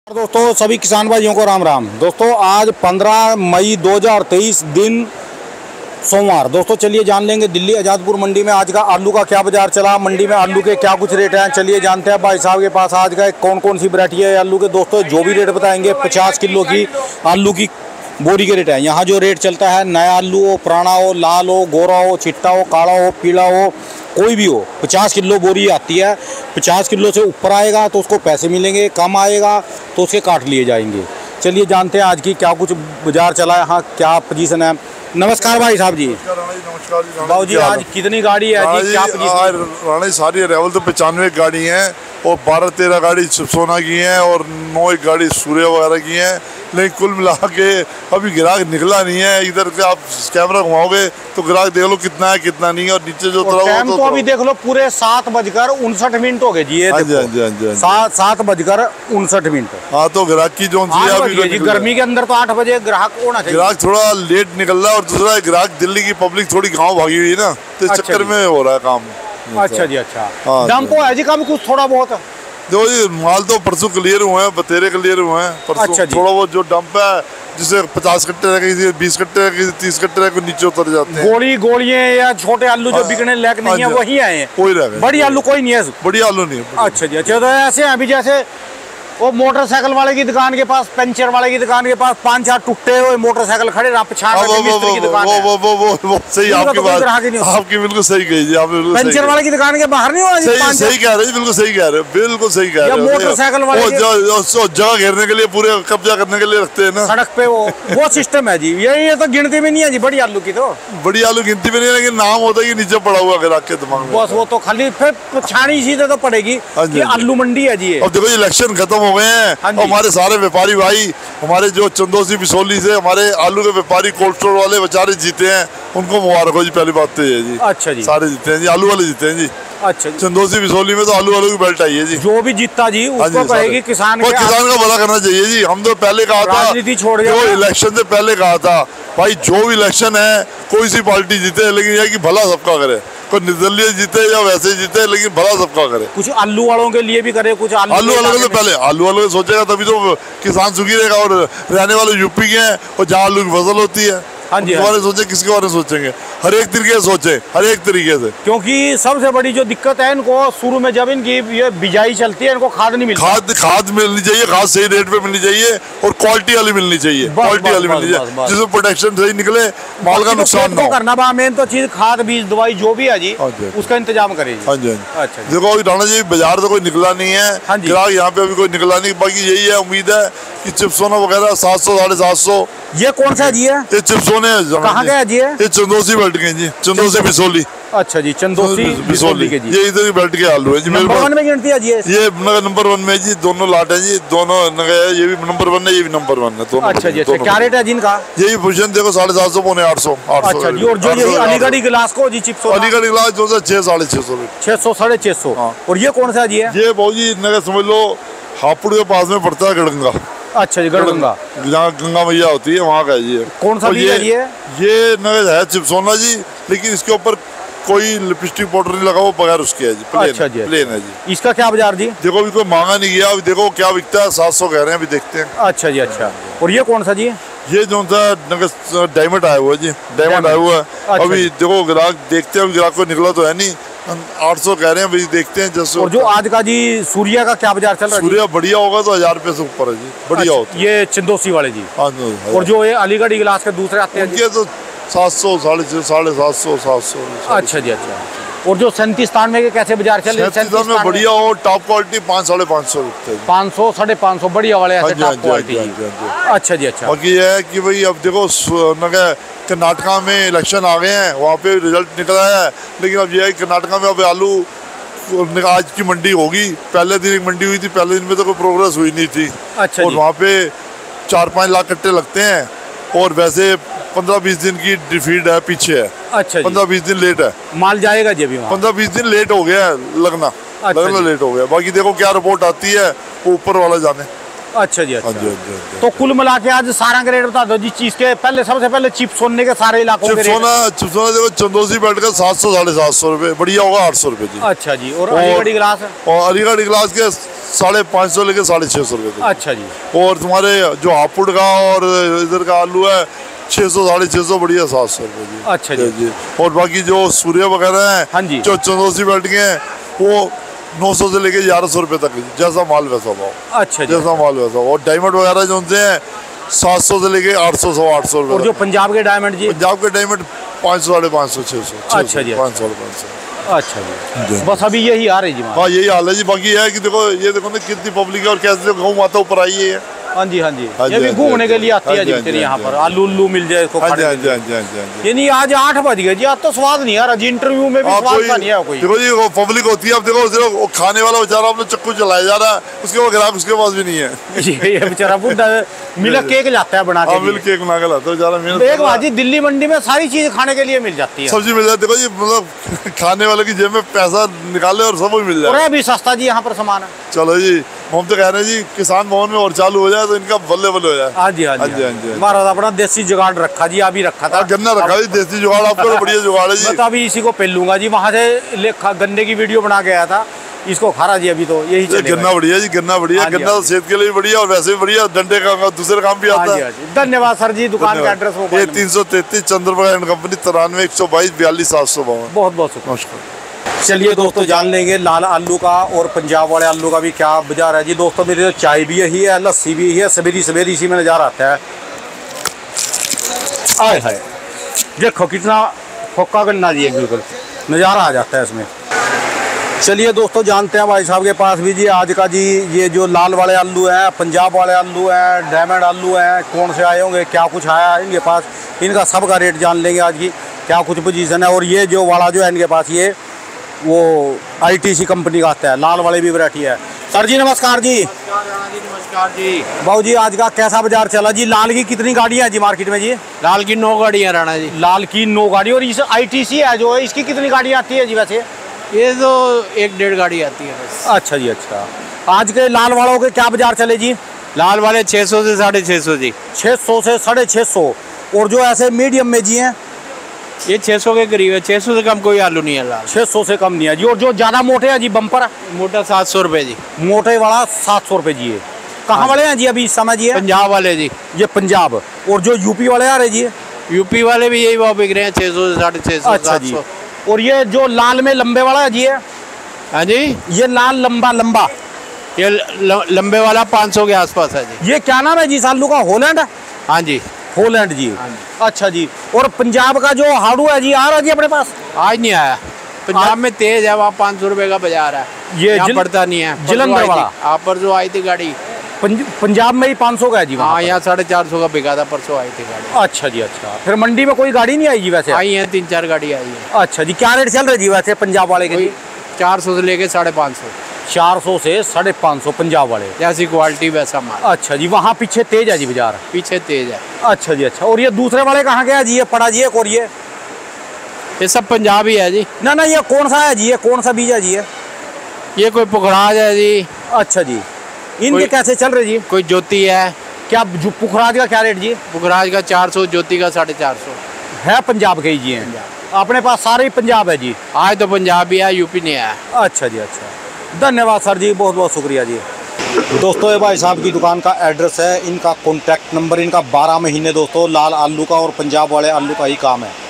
दोस्तों सभी किसान भाइयों को राम राम। दोस्तों आज 15 मई 2023 दिन सोमवार। दोस्तों चलिए जान लेंगे दिल्ली आज़ादपुर मंडी में आज का आलू का क्या बाजार चला, मंडी में आलू के क्या कुछ रेट हैं। चलिए जानते हैं भाई साहब के पास आज का कौन कौन सी वैरायटी है आलू के। दोस्तों जो भी रेट बताएंगे 50 किलो की आलू की बोरी के रेट है। यहाँ जो रेट चलता है नया आलू हो, पुराना हो, लाल हो, गोरा हो, चिट्टा हो, काला हो, पीला हो, कोई भी हो 50 किलो बोरी आती है। 50 किलो से ऊपर आएगा तो उसको पैसे मिलेंगे, कम आएगा तो उसके काट लिए जाएंगे। चलिए जानते हैं आज की क्या कुछ बाजार चला है, यहाँ क्या पोजीशन है। नमस्कार भाई साहब जी। नमस्कार बाबू जी आज कितनी गाड़ी है जी, क्या पोजीशन? राणा सारी अरेवल तो 95 गाड़ी हैं और 12-13 गाड़ी सोना की हैं और 9 गाड़ी सूर्य वगैरह की हैं। लेकिन कुल मिला के अभी ग्राहक निकला नहीं है। इधर से आप कैमरा घुमाओगे तो ग्राहक देख लो कितना है कितना नहीं है। और नीचे जो टाइम तो अभी देख लो पूरे 7:59 हो गए जी। ये 7:59। हाँ तो ग्राहक की जो गर्मी के अंदर तो 8 बजे ग्राहक होना चाहिए। ग्राहक थोड़ा लेट निकल रहा है और दूसरा ग्राहक दिल्ली की पब्लिक थोड़ी गाँव भागी हुई है ना, तो इस चक्कर में हो रहा है काम। अच्छा जी अच्छा। दाम तो है जी कम कुछ थोड़ा बहुत। देखो जी माल तो परसों क्लियर हुए हैं, बतेरे क्लियर हुए हैं परसों। अच्छा थोड़ा बहुत जो डंप है जिसे 50 कट्टे रह गई, 20 कट्टे रह गई, 30 कट्टे रह गए, नीचे उतर जाते हैं। गोलियां या छोटे आलू जो बिकने लायक नहीं है वही आए हैं। कोई रह गए, बड़ी आलू कोई नहीं है। बड़ी आलू नहीं है। अच्छा जी अच्छा। तो ऐसे अभी जैसे वो मोटरसाइकिल वाले की दुकान के पास, पंचर वाले की दुकान के पास 5-4 टुट्टे हुए मोटरसाइकिल खड़े मिस्त्री की दुकान है। वो सही आपकी बात, आपकी बिल्कुल सही कही जी। आप पंचर वाले की दुकान के बाहर नहीं हुआ। सही कह रहे हैं, बिल्कुल सही कह रहे हैं, बिल्कुल सही कह रहे हैं। मोटरसाइकिल वाले जगह घेरने के लिए, पूरे कब्जा करने के लिए रखते हैं ना सड़क पे, वो सिस्टम है जी। ये तो गिनती में नहीं है जी बड़ी आलू की। तो बड़ी आलू गिनती में नहीं है, लेकिन नाम होता है कि नीचे पड़ा हुआ ग्राहक के दिमाग में। बस वो तो खाली फिर छानी सीधे तो पड़ेगी कि आलू मंडी है जी। अब देखो इलेक्शन खत्म हो गए हैं, हमारे सारे व्यापारी भाई, हमारे जो चंदोसी बिसोली से हमारे आलू के व्यापारी कोल्ड स्टोर वाले बेचारे जीते हैं, उनको मुबारक हो जी। पहली बात तो ये है जी। अच्छा जी। सारे जीते हैं जी, आलू वाले जीते हैं जी। अच्छा चंदोसी बिसोली में तो आलू वालों की बेल्ट आई है जी। जो भी जीतता जी उसको कहेगी किसान का भला करना चाहिए जी। हम तो पहले कहा था, जो इलेक्शन से पहले कहा था भाई जो भी इलेक्शन है कोई सी पार्टी जीते लेकिन यह कि भला सबका करे। कोई निर्दलीय जीते या वैसे जीते लेकिन भला सबका करे। कुछ आलू वालों के लिए भी करे, कुछ आलू वालों के पहले आलू वालों के सोचेगा तभी तो किसान सुखी रहेगा। और रहने वाले यूपी के हैं और जहाँ आलू की फसल होती है उनके बारे में सोचे, किसके बारे में सोचेंगे? हर एक तरीके से सोचे, हर एक तरीके से। क्योंकि सबसे बड़ी जो दिक्कत है इनको शुरू में जब इनकी ये बिजाई चलती है इनको खाद नहीं मिलती। खाद मिलनी चाहिए, खाद सही रेट पे मिलनी चाहिए और क्वालिटी वाली मिलनी चाहिए। क्वालिटी वाली मिलनी चाहिए जिसमें प्रोटेक्शन सही निकले, माल का नुकसान ना हो। करना मेन तो चीज खाद बीज दवाई जो भी है जी उसका इंतजाम करें। हाँ जी अच्छा। देखो अभी राणा जी बाजार तो कोई निकला नहीं है, ग्राहक यहाँ पे अभी कोई निकला नहीं। बाकी यही है, उम्मीद है कि चिप्सोना वगैरह 700-750। ये कौन सा जी है? ये चिप्सोने कहाँ गया जी? ये चंदोसी बेल्ट के जी, चंदोसी बिसोली। अच्छा जी चंदोसी बिसोली के जी। ये इधर ही बेल्ट के आलू है जी। नंबर 1 में गिनती है जी। ये नंबर 1 में जी, दोनों लाट है जी, दोनों ये भी नंबर 1 है, ये भी नंबर 1 है। अच्छा जी अच्छा। क्या रेट है जिनका? यही पोजीशन देखो 750 पौने 800। अच्छा जी। और जो ये अलीगढ़ गिलास को जी चिप्स, अलीगढ़ गिलास जो 600-650 600-650। और ये कौन सा जी है? ये बहुत जी समझ लो हापुड़ के पास में पड़ता है गढ़गंगा। अच्छा जी गढ़गंगा, जहाँ गंगा मैया होती है वहाँ का है जी। कौन सा बीज है ये है चिप्सोना जी, लेकिन इसके ऊपर कोई लिपस्टिक पाउडर नहीं लगा, वो बगैर उसके है जी। अच्छा जी प्लेन है जी। इसका क्या बाजार जी? देखो अभी कोई मांगा नहीं गया, अभी देखो क्या बिकता है। 700 कह रहे हैं, अभी देखते हैं। अच्छा जी अच्छा। और ये कौन सा जी? ये जो सा डायमंड आया हुआ जी, डायमंड आया हुआ है। अभी देखो ग्राहक देखते हैं, ग्राहक को निकला तो है नहीं। 800 कह रहे हैं, भाई देखते हैं जैसे। और जो आज का जी सूर्या का क्या बाजार चल रहा है? सूर्या बढ़िया होगा तो 1000 रुपए से ऊपर है जी, बढ़िया होता है। ये चंदोसी वाले जी। और जो ये अलीगढ़ गिलास के दूसरे आते हैं तो 700, 750, 700। अच्छा जी अच्छा। और जो 37-93 के कैसे बाजार चल रहे हैं? में बढ़िया हो, टॉप क्वालिटी 500-550 रुपए। 500-550 बढ़िया वाले ऐसे टॉप क्वालिटी। अच्छा जी अच्छा। बाकी ये है कि भाई अब देखो कर्नाटका में इलेक्शन आ गए हैं, वहाँ पे रिजल्ट निकला है। लेकिन अब ये है कर्नाटका में अब आलू आज की मंडी होगी। पहले दिन एक मंडी हुई थी, पहले दिन में तो कोई प्रोग्रेस हुई नहीं थी। अच्छा। और वहाँ पे 4-5 लाख कट्टे लगते हैं और वैसे 15-20 दिन की डिफीट है, पीछे है। अच्छा। 15-20 दिन लेट है, माल जाएगा जी। अभी 15-20 दिन लेट हो गया है लगना। लगना लेट हो गया। बाकी देखो क्या रिपोर्ट आती है, वो ऊपर वाला जाने। अच्छा जी अच्छा। तो कुल मिला के आज सारा का रेट बता दो जिस चीज के पहले, सबसे पहले चिप्स सोने के सारे इलाकों के रेट। चिप्सोना देखो चंदोसी बेल्ट का 700-750 रुपए, बढ़िया होगा 800 रुपए जी। अच्छा जी। और अलीगढ़ गिलास? और अलीगढ़ गिलास के 550 लेके 650 रुपये तक। अच्छा जी। और तुम्हारे जो हापुड़ का और इधर का आलू है 600 650 बढ़िया 700 रुपये जी। अच्छा जी। और बाकी जो सूर्य वगैरह है, हाँ जी, जो चंदोसी बेल्ट के हैं, वो 900 से लेके 1100 रुपये तक, जैसा माल वैसा भाव। अच्छा जी। जैसा माल वैसा। और डायमंड वगैरह जो होते हैं 700 से लेके 800 800 रुपये। और जो पंजाब के डायमंड जी? पंजाब के डायमंड 500 550 600। अच्छा जी। 500 500। अच्छा जी। बस अभी यही आ रही जी? हाँ यही हाल है जी। बाकी है कि देखो ये देखो ना कितनी पब्लिक है और कैसे गौ माता ऊपर आई है। हाँ जी हाँ जी। ये भी घूमने के लिए आती है जी तेरे यहाँ पर, आलू उल्लू मिल जाए इसको खाने के लिए। ये नहीं आज 8 बज गए जी, आज तो स्वाद नहीं आ रहा जी, इंटरव्यू में भी स्वाद का नहीं है कोई। देखो जी वो पब्लिक होती है, अब देखो सिर्फ खाने वाला बेचारा अपने चक्कू चलाया जा रहा है, उसके वो ग्राहक उसके पास भी नहीं है। ये बेचारा बुढ़ा मिला केक लाता है बना के। मिल केक बना के लाता है बेचारा। एक बात जी, दिल्ली मंडी में सारी चीज खाने के लिए मिल जाती है, सब्जी मिल जाती है। देखो जी मतलब खाने वाले की जेब में पैसा निकाले और सब मिल जाए। अभी सस्ता जी यहाँ पर सामान है। चलो जी, हम तो कह रहे हैं जी किसान भवन में और चालू हो जाए तो इनका बल्ले बल्ले हो जाए। हाँ जी हाँ जी। हमारा अपना देसी जुगाड़ रखा जी, अभी रखा था गन्ना रखा जी, देसी जुगाड़ आपका बढ़िया जुगाड़ है जी। मैं तो अभी इसी को पेल लूंगा जी, वहाँ से गन्ने की वीडियो बना के आया था, इसको खा रहा जी अभी तो यही चलेगा। गन्ना बढ़िया जी, गन्ना बढ़िया। गन्ना तो सेहत के लिए भी बढ़िया और वैसे भी बढ़िया, डंडे का दूसरे काम भी आता है। धन्यवाद सर जी। दुकान का एड्रेस? 333 Chandraprabha and company, 93 122 42 752। बहुत बहुत शुक्रिया। चलिए दोस्तों, जान लेंगे लाल आलू का और पंजाब वाले आलू का भी क्या बाजार है जी। दोस्तों मेरी तो चाय भी यही है, लस्सी भी है, सवेरी सवेरी इसी में नज़ारा आता है। आए हाय देखो कितना फोका गन्ना जी, बिल्कुल नज़ारा आ जाता है इसमें। चलिए दोस्तों, जानते हैं भाई साहब के पास भी जी आज का जी ये जो लाल वाले आलू हैं, पंजाब वाले आलू हैं, डायमंड आलू हैं, कौन से आए होंगे, क्या कुछ आया है इनके पास, इनका सब का रेट जान लेंगे आज की, क्या कुछ पोजीशन है। और ये जो वाला जो है इनके पास, ये वो ITC कंपनी का आता है, लाल वाले भी वैरायटी है। सर जी नमस्कार जी। नमस्कार जी। बाबू जी आज का कैसा बाजार चला जी? लाल की कितनी गाड़ियाँ हैं जी मार्केट में जी? लाल की 9 गाड़ियाँ राणा जी। लाल की 9 गाड़ी। और इस ITC है जो है, इसकी कितनी गाड़ियाँ आती है जी वैसे? ये तो 1-1.5 गाड़ी आती है बस। अच्छा जी। अच्छा, आज के लाल वालों के क्या बाजार चले जी? लाल वाले 600 से 650 जी। 600 से 650। और जो ऐसे मीडियम में जी हैं ये 600 के करीब है, 600 से कम कोई आलू नहीं है लाल। 600 से कम नहीं है जी। और जो ज़्यादा मोटे हैं जी, बम्पर मोटा 700 रुपये जी। मोटे वाला 700 रुपये जी। है कहाँ वाले हैं जी अभी इस समय जी? पंजाब वाले जी। ये पंजाब। और जो यूपी वाले आ रहे जी? यूपी वाले भी यही भाव बिक रहे हैं, 600 से 650। अच्छा जी। और ये जो लाल में लंबे वाला है जी? हाँ जी। ये लाल लंबा ये लंबे वाला 500 के आसपास है जी। ये क्या नाम है जी इस आलू का? होलैंड? हाँ जी, होलैंड जी। अच्छा जी। और पंजाब का जो हाड़ू है जी, आ रहा जी अपने पास? आज नहीं आया, पंजाब में तेज है, वहाँ 500 रुपये का बाजार है, ये पड़ता नहीं है। जलंधर वाला आप पर जो आई थी गाड़ी पंजाब में ही 500 का है जी? हाँ, यहाँ 450 का बिका था, परसों आई थी गाड़ी। अच्छा जी। अच्छा, फिर मंडी में कोई गाड़ी नहीं आई जी वैसे? आई है 3-4 गाड़ी आई है। अच्छा जी। क्या रेट चल रहे जी वैसे पंजाब वाले के? 400 से लेके 550। 400 से 550 पंजाब वाले, जैसी क्वालिटी वैसा माल। अच्छा जी। वहाँ पीछे तेज है जी बाजार? पीछे तेज है। अच्छा जी। अच्छा, और ये दूसरे वाले कहाँ गया जी? ये पड़ा जी एक, और ये सब पंजाब ही है जी। ना ये कौन सा है जी? ये कौन सा बीज है जी? ये कोई पुखराज है जी। अच्छा जी। इनके कैसे चल रहे जी? कोई ज्योति है। क्या पुखराज का क्या रेट जी? पुखराज का 400, ज्योति का 450 है। पंजाब के ही जी हैं अपने पास? सारे ही पंजाब है जी? आज तो पंजाब भी है, यूपी नहीं आया। अच्छा जी। अच्छा, धन्यवाद सर जी, बहुत बहुत शुक्रिया जी। दोस्तों ये भाई साहब की दुकान का एड्रेस है, इनका कॉन्टैक्ट नंबर, इनका 12 महीने दोस्तों लाल आलू का और पंजाब वाले आलू का ही काम है।